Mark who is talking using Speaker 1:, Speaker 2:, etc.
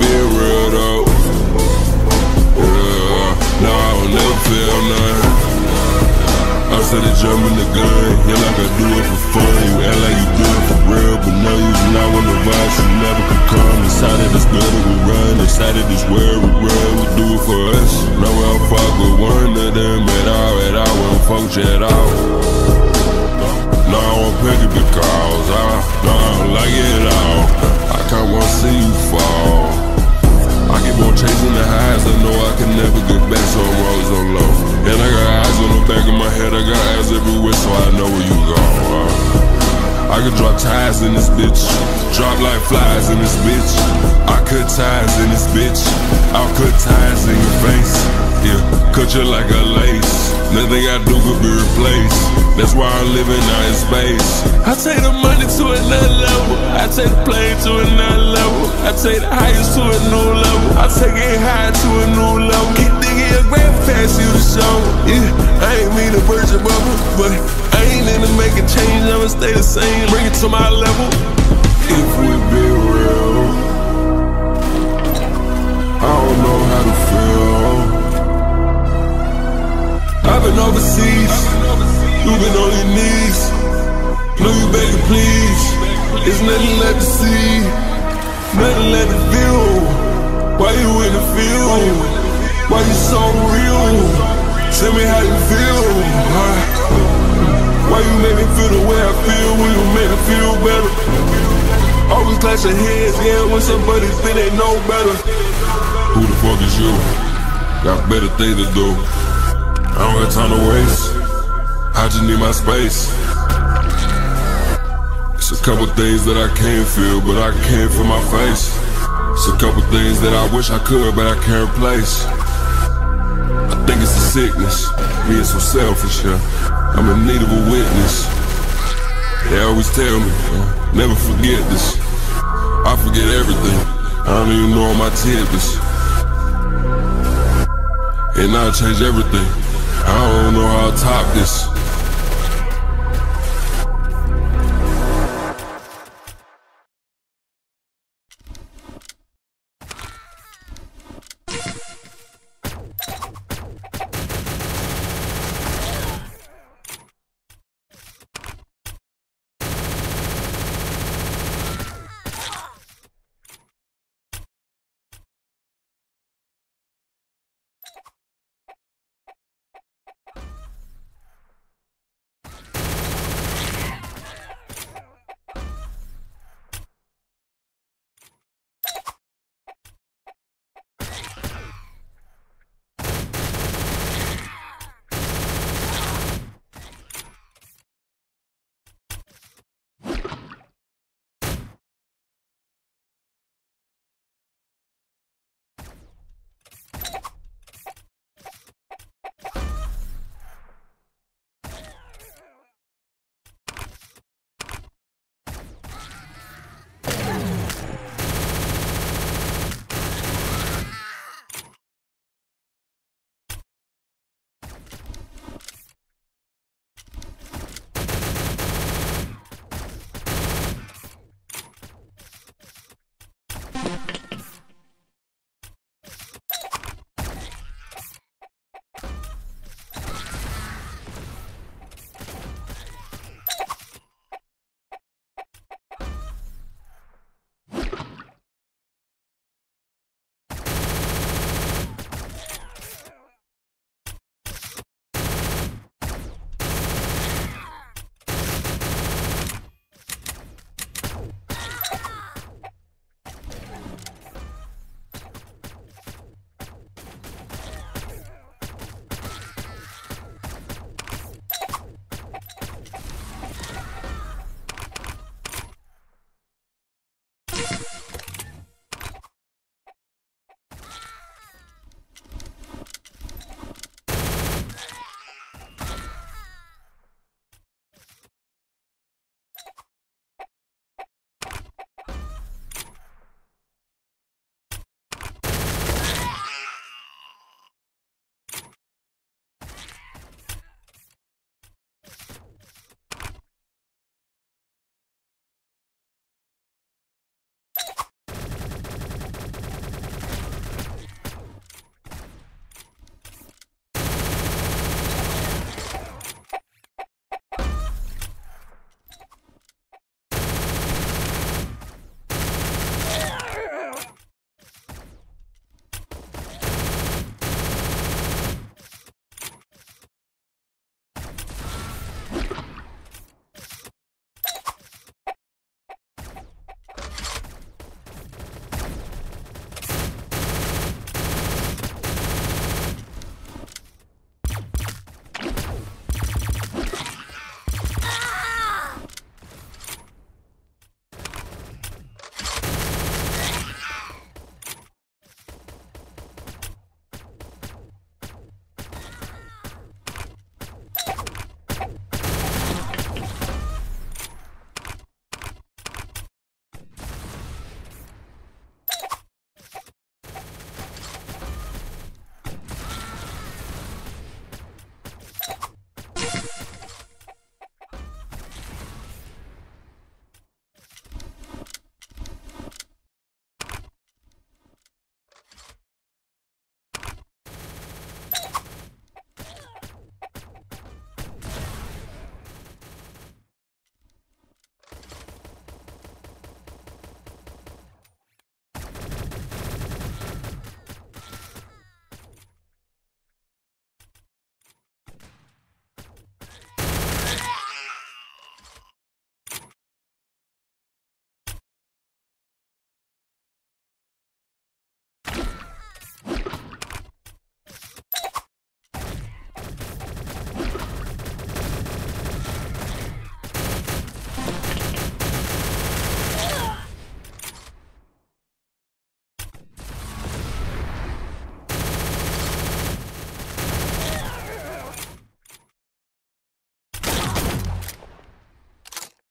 Speaker 1: been real though. Yeah, no, I don't never feel nothing. I said to jump in the gun, yeah, like I do it for fun. You act like you do it for real, but no, you do not want the vibes, you never can come. Inside of this gutter we run, inside of this world we run, we do it for us. No, I'll fuck with one of them at all, I won't fuck you at all. No, I won't pick it because I don't like it at all. I can't want to see you fall. I keep on chasing the highs, I know I can never get back, so I'm always on low. And I got eyes on the back of my head, I got eyes everywhere, so I know where you go. I can drop ties in this bitch, drop like flies in this bitch. I cut ties in this bitch, I'll cut ties in your face. Yeah, cut you like a lace, nothing I do could be replaced. That's why I'm living out in space. I take the money to another level, I take the plane to another level, I take the highest to a new level, I take it high to a new level. Keep thinking your grand pass you the show. Yeah, I ain't mean to burst your bubble, but I ain't into making change, I'ma stay the same, bring it to my level. If we be real, I don't know how to feel. I've been overseas, you've been on your knees. Know you begging please, it's nothing left to see, nothing left to feel. Why you in the field? Why you so real? Tell me how you feel. Why you make me feel the way I feel when you make me feel better? Always clash your heads, yeah, when somebody think they know better. Who the fuck is you? Got better things to do. I don't got time to waste, I just need my space. It's a couple things that I can't feel, but I can't feel my face. It's a couple things that I wish I could, but I can't replace. I think it's a sickness, being so selfish, yeah. I'm in need of a witness. They always tell me, never forget this. I forget everything, I don't even know all my tidbits. And I'll change everything, I don't know how to top this.